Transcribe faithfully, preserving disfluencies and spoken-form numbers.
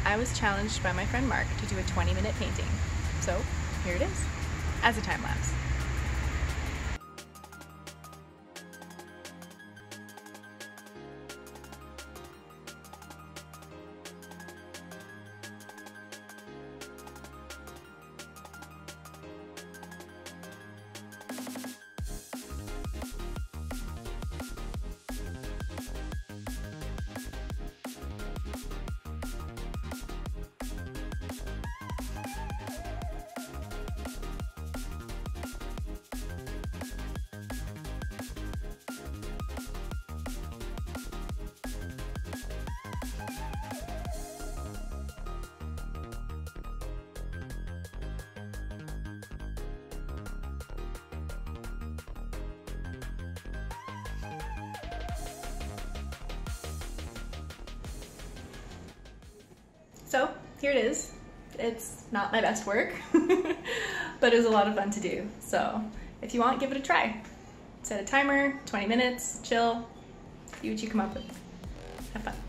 I was challenged by my friend Mark to do a twenty minute painting. So here it is, as a time lapse. So here it is. It's not my best work, but it was a lot of fun to do. So if you want, give it a try. Set a timer, twenty minutes, chill, see what you come up with. Have fun.